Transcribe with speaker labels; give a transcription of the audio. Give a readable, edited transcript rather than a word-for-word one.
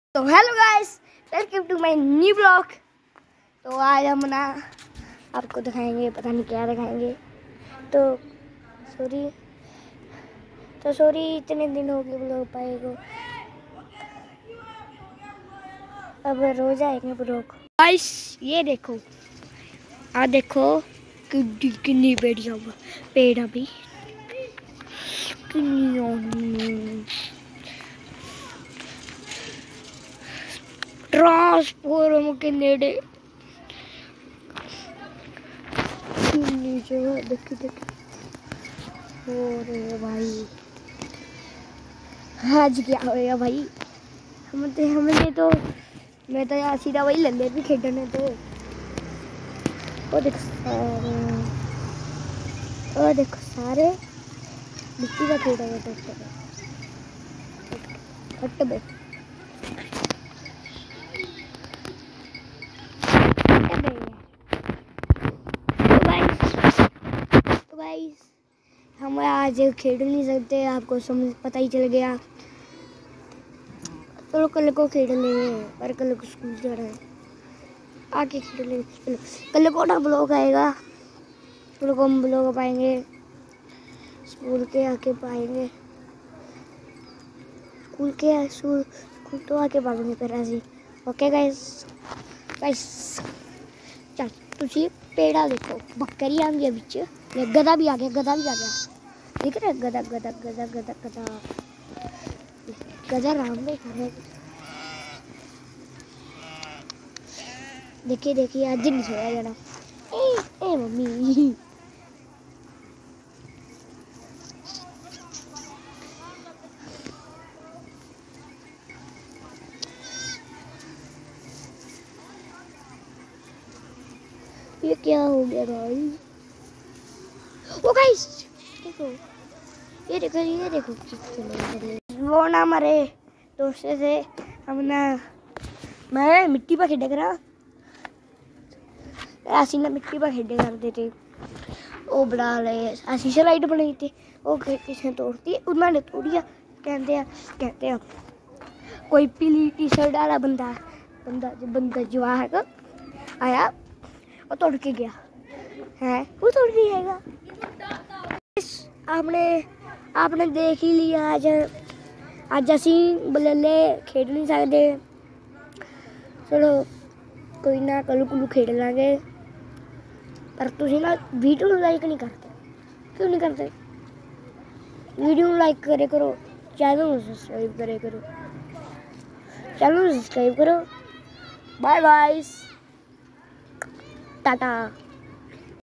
Speaker 1: तो hello guys, welcome to my new blog. तो आज हम ना आपको दिखाएंगे, पता नहीं क्या दिखाएंगे। तो सॉरी इतने दिन हो गए ब्लॉग पाए को। अब रोज आएंगे ब्लॉग। गाइस ये देखो, देखो कितनी पेड़ अभी ट्रांसफॉर्मर के नेड़े नीचे देखिए। अरे भाई आज क्या होएगा भाई। हमने तो मैं तो यार सीधा वही लल्ले भी खेडने तो देखो सारे मिट्टी का खेड़ा है। हम आज खेल नहीं सकते, आपको समझ पता ही चल गया। तो कल को खेल लेंगे, पर कल को स्कूल जाना है, आके खेल लेंगे। कल को ना ब्लॉग आएगा, कल को हम ब्लॉग पाएंगे, स्कूल के आके पाएंगे। स्कूल तो आके पाएंगे फिर ऐसे। ओके गाइस चल तुझे पेड़ा देखो, बकरी आ गया बीच, गधा भी आ गया दिख रहा है। गधा राम में खाने। देखिए आज नहीं सोया जाना। ए मम्मी ये क्या हो गया भाई। ओ गाइस देखो, ये देखो वो ना हमारे दोस्त से हम ना मैं मिट्टी पर खेडे करा ऐसी ना मिट्टी पर खेडे करते थे। वो बना रहे ऐसी स्लाइड बनाई थी, वो किसने तोड़ती, उन्होंने तोड़िया। कहते हैं कोई पीली टी शर्ट वाला बंदा जवाक आया और तोड़ के गया है, वो तोड़ के जाएगा। आपने देख ही लिया। आज असी बल्ले खेड नहीं सकते, चलो कोई ना कल खेड लांगे। पर तुसी ना वीडियो लाइक नहीं करते, क्यों नहीं करते? वीडियो लाइक करे करो, चैनल सब्सक्राइब करो। Bye bye, Tata.